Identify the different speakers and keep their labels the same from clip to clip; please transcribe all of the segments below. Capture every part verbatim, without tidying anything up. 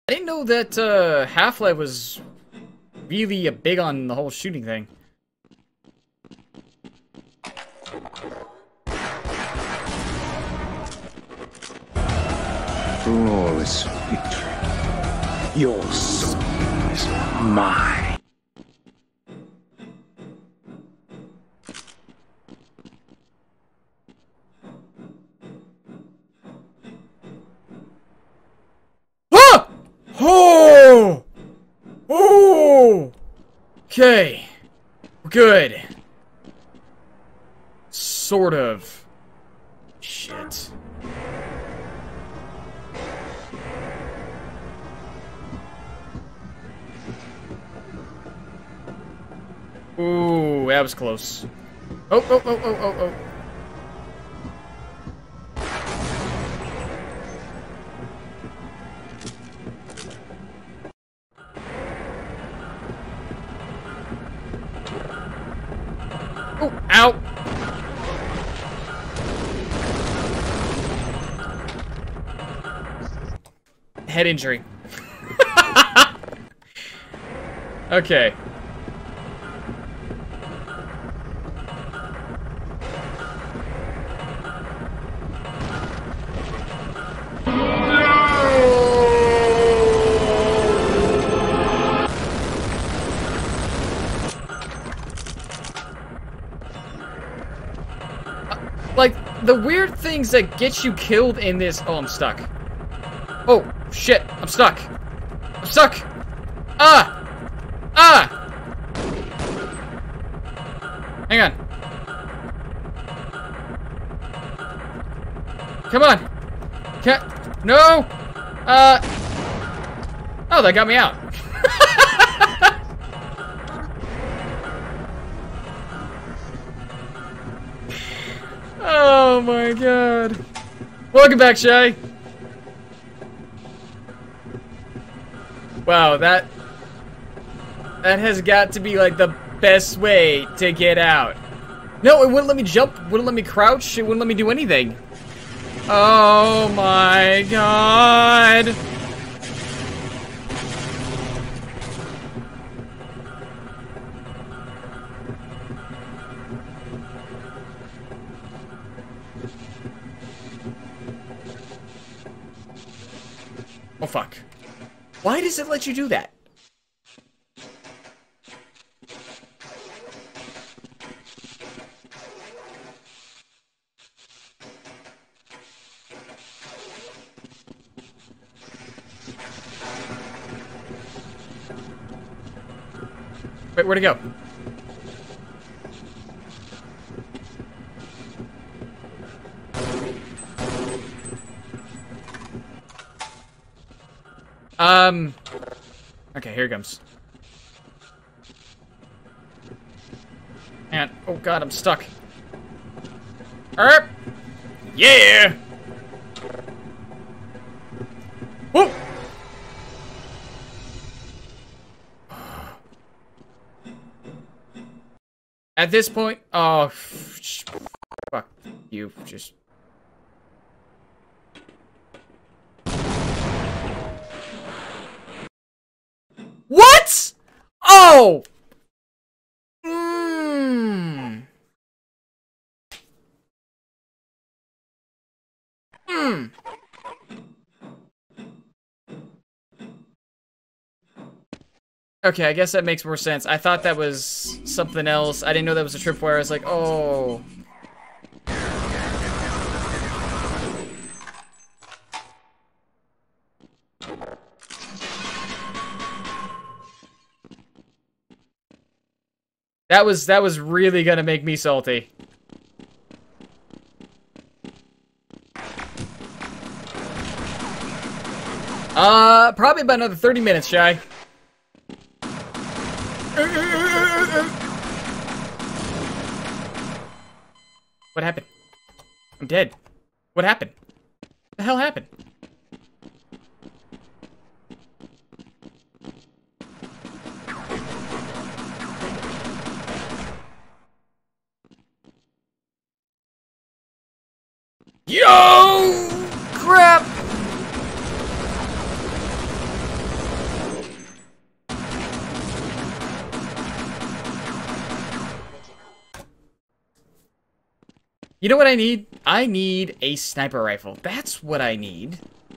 Speaker 1: I didn't know that uh, Half-Life was really uh, big on the whole shooting thing.
Speaker 2: Flawless victory. Your soul is mine.
Speaker 1: Ah! Oh! Oh! Okay. We're good. Sort of. Shit. Ooh, that was close. Oh, oh, oh, oh, oh, oh. Oh, ow! Head injury. Okay. Like, the weird things that get you killed in this... Oh, I'm stuck. Oh, shit. I'm stuck. I'm stuck. Ah! Ah! Hang on. Come on. Can't... No! Uh... Oh, that got me out. Oh my god. Welcome back, Shay. Wow, that... That has got to be like the best way to get out. No, it wouldn't let me jump, wouldn't let me crouch, it wouldn't let me do anything. Oh my god. Oh fuck. Why does it let you do that? Wait, where'd it go? Um... Okay, here it comes. And, oh god, I'm stuck. Erp! Yeah! Whoa! At this point, oh, fuck you, just... What? Oh! Mmm. Mmm. Okay, I guess that makes more sense. I thought that was something else. I didn't know that was a tripwire. I was like, oh. That was that was really gonna make me salty. Uh, probably about another thirty minutes, Shy. What happened? I'm dead. What happened? What the hell happened? Yo! Crap! You know what I need? I need a sniper rifle. That's what I need.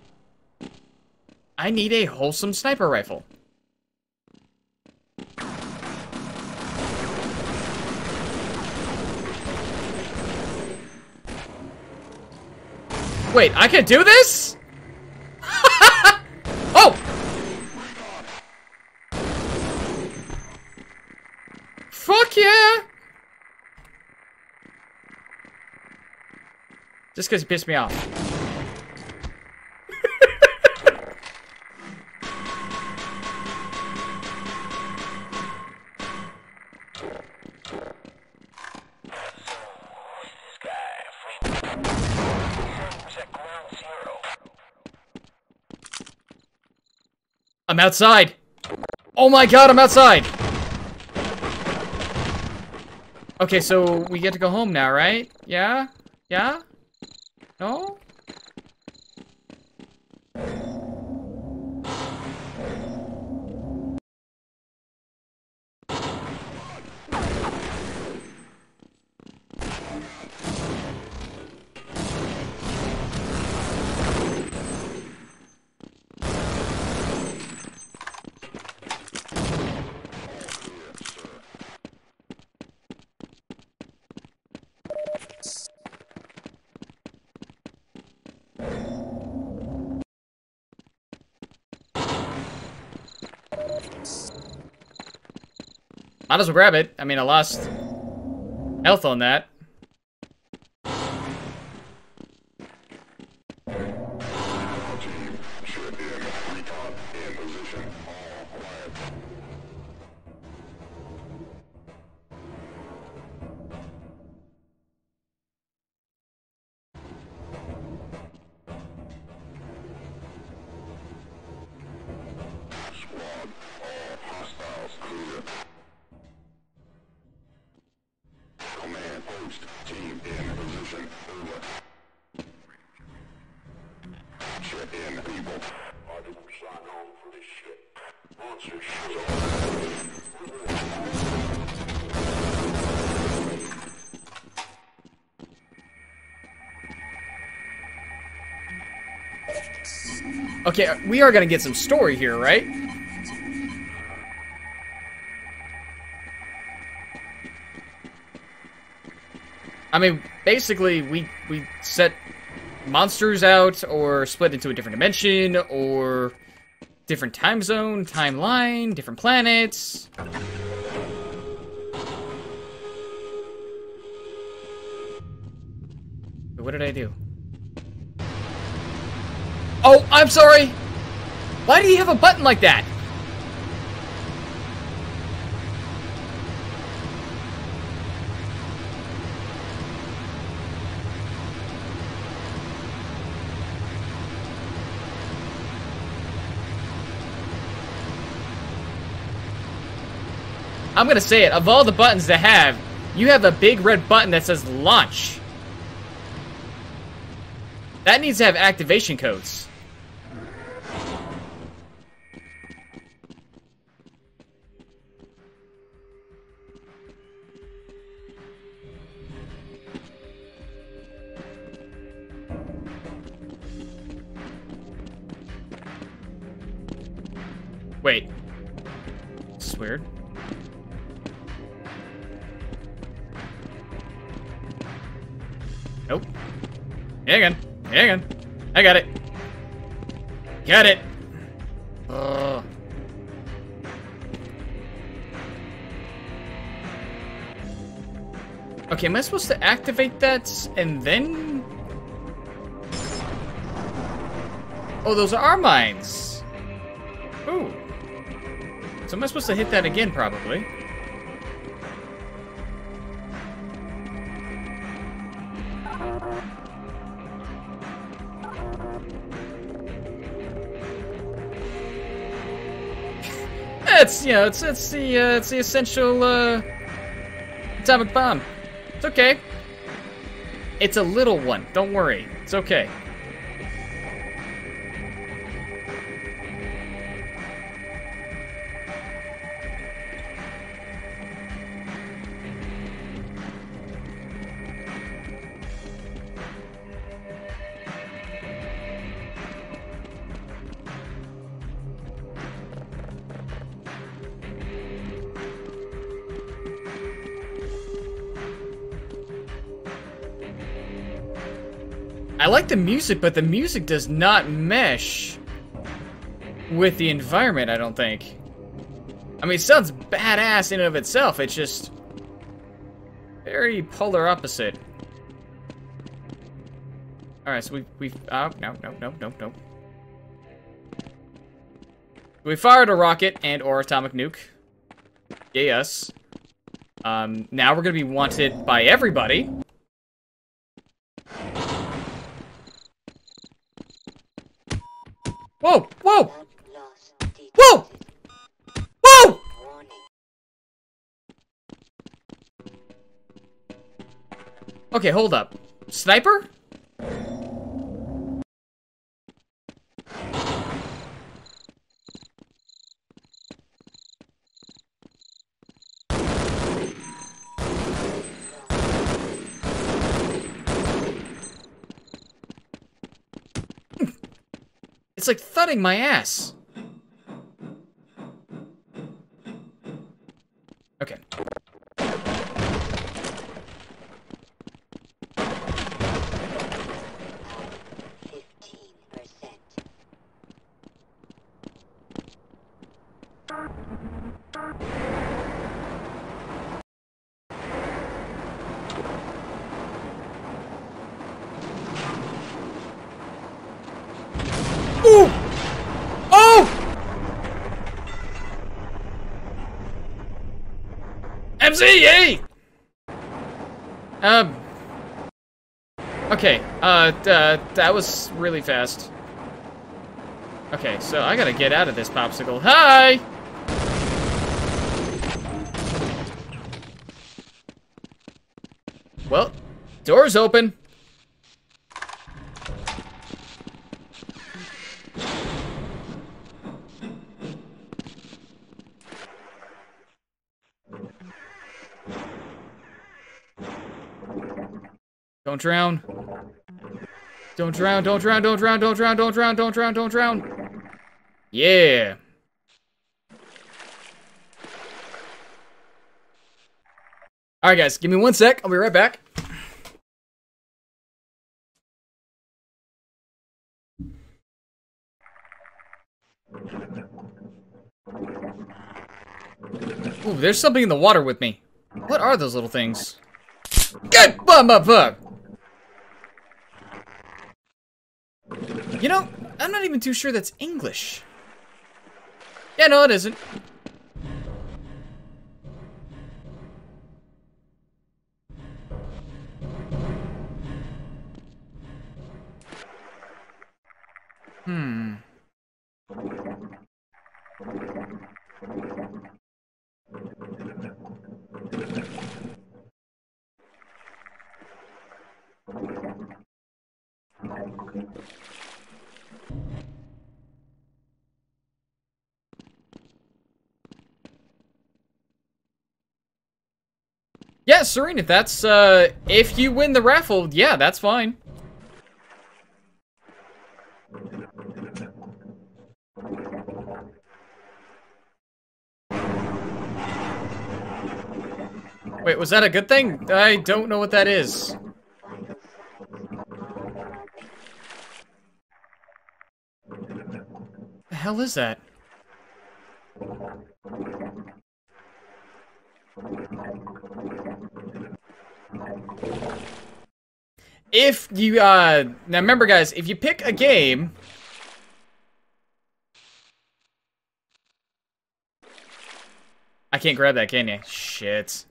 Speaker 1: I need a wholesome sniper rifle. Wait, I can do this? Oh! Fuck yeah! Just because he pissed me off. I'm outside. Oh my god, I'm outside. Okay, so we get to go home now, right? Yeah? Yeah? No? Might as well grab it. I mean, I lost health on that. Okay, we are gonna get some story here, right? I mean, basically, we we set monsters out, or split into a different dimension, or different time zone, timeline, different planets. What did I do? Oh, I'm sorry! Why do you have a button like that? I'm gonna say it, of all the buttons to have, you have a big red button that says launch. That needs to have activation codes. Wait. This is weird. Nope. Hang on. Hang on. I got it. Got it. Ugh. Okay, am I supposed to activate that and then... Oh, those are our mines. Ooh. So am I supposed to hit that again, probably? It's, you know, it's it's the uh, it's the essential uh, atomic bomb. It's okay. It's a little one. Don't worry. It's okay. I like the music, but the music does not mesh with the environment, I don't think. I mean, it sounds badass in and of itself. It's just very polar opposite. Alright, so we've, we've, oh, no, no, no, no, no. We fired a rocket and or atomic nuke. Yes. Um, now we're gonna be wanted by everybody. Whoa! Whoa! Whoa! Whoa! Okay, hold up. Sniper? It's like thudding my ass. Okay.
Speaker 3: fifteen percent.
Speaker 1: Ooh! Oh! M Z, yay! Um. Okay, uh, uh, that was really fast. Okay, so I gotta get out of this popsicle. Hi! Well, door's open. Don't drown. Don't drown, don't drown, don't drown, don't drown, don't drown, don't drown, don't drown. Yeah. Alright guys, give me one sec. I'll be right back. Ooh, there's something in the water with me. What are those little things? Good bum up bug. You know, I'm not even too sure that's English. Yeah, no, it isn't. Hmm. Yeah, Serene, if that's, uh, if you win the raffle, yeah, that's fine. Wait, was that a good thing? I don't know what that is. The hell is that? If you, uh, now remember guys, if you pick a game, I can't grab that, can you? Shit.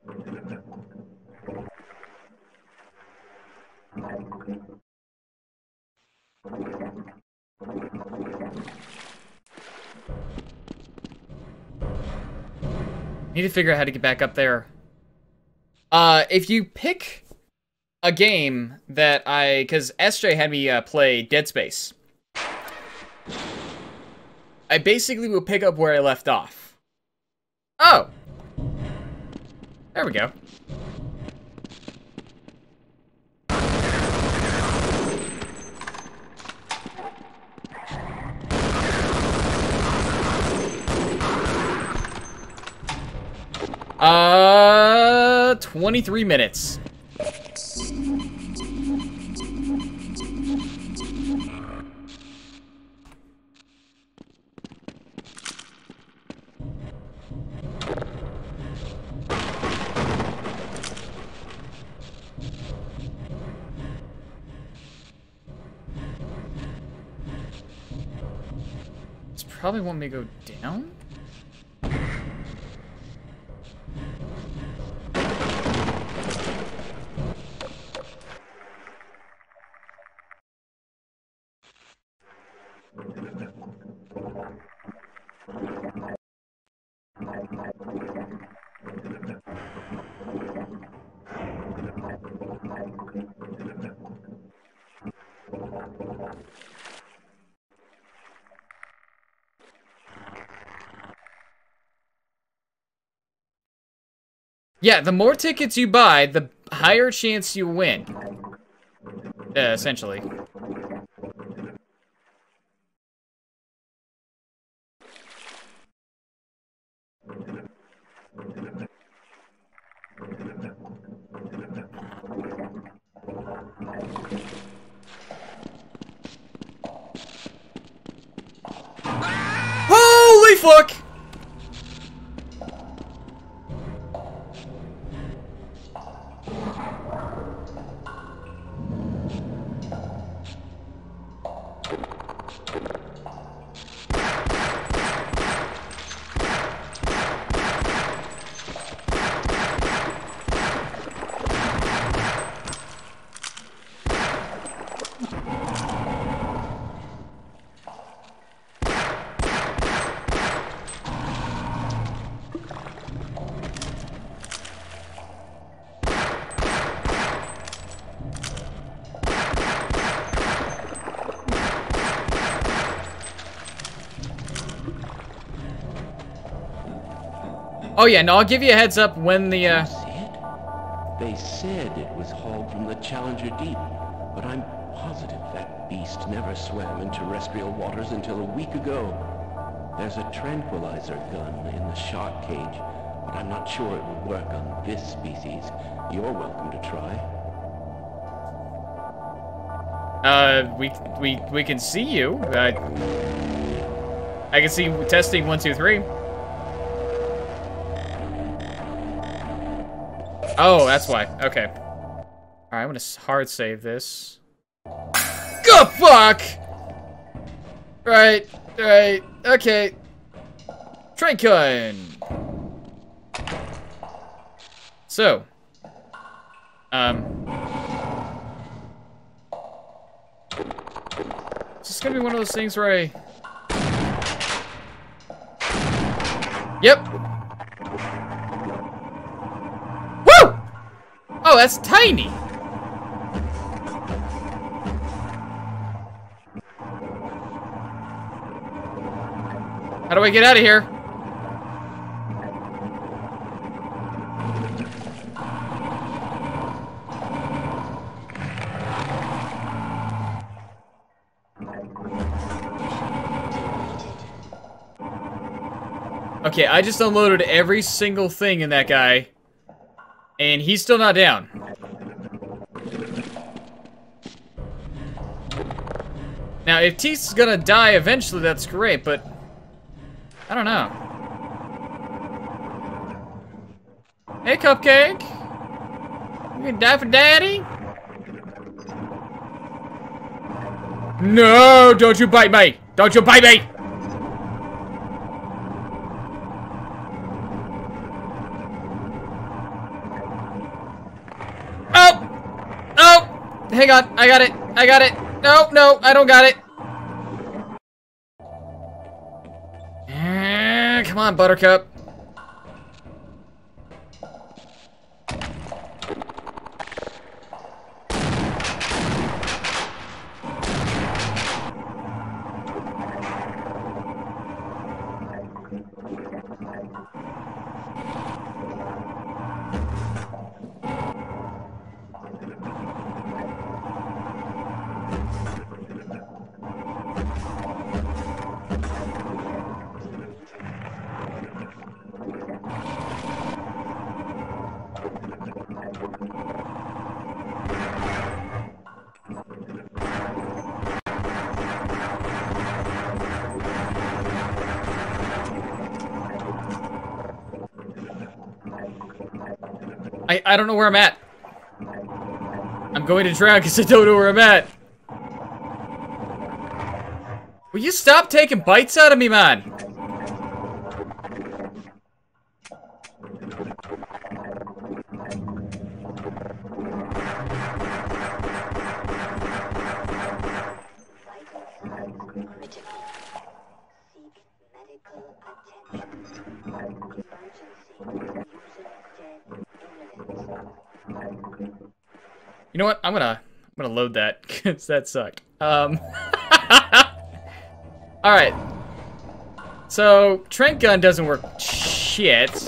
Speaker 1: Need to figure out how to get back up there. Uh, if you pick a game that I, because S J had me uh, play Dead Space, I basically will pick up where I left off. Oh! There we go. Uh, twenty-three minutes. probably want me to go down? Yeah, the more tickets you buy, the higher chance you win. Uh, essentially. Holy fuck! Oh yeah, no, I'll give you a heads up when the, uh...
Speaker 4: They said it was hauled from the Challenger Deep, but I'm positive that beast never swam in terrestrial waters until a week ago. There's a tranquilizer gun in the shark cage, but I'm not sure it will work on this species. You're welcome to try.
Speaker 1: Uh, we, we, we can see you. Uh, I can see testing one, two, three. Oh, that's why. Okay. Alright, I'm gonna hard save this. Go fuck! Right, right, okay. Train So. Um. Is this gonna be one of those things where I... Yep. Oh, that's tiny! How do I get out of here? Okay, I just unloaded every single thing in that guy. And he's still not down. Now, if Teeth's gonna die eventually, that's great, but... I don't know. Hey, Cupcake! You gonna die for Daddy? No! Don't you bite me! Don't you bite me! Hang on, I got it, I got it. No, no, I don't got it. Uh, come on, Buttercup. I, I don't know where I'm at. I'm going to drown because I don't know where I'm at. Will you stop taking bites out of me, man? You know what? I'm gonna I'm gonna load that because that sucked. Um. All right. So Trent gun doesn't work shit.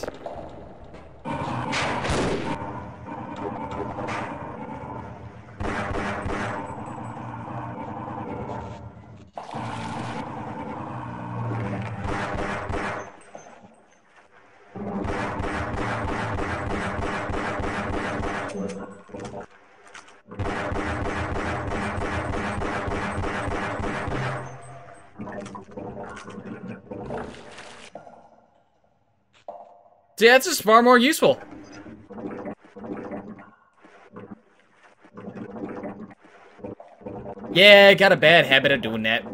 Speaker 1: Yeah, it's just far more useful. Yeah, got a bad habit of doing that.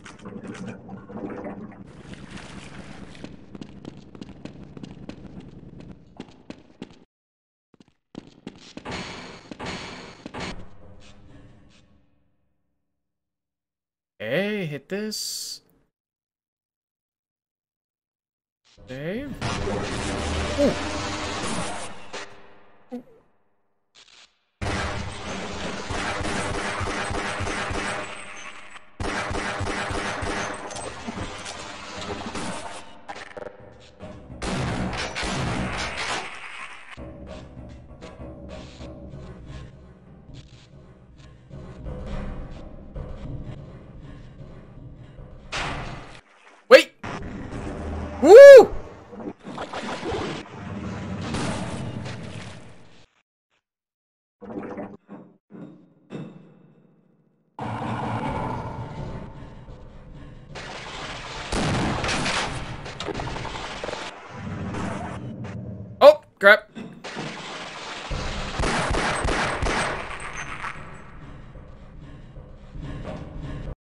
Speaker 1: Okay, hit this. Save. Ooh. Wait! Woo! Oh, crap.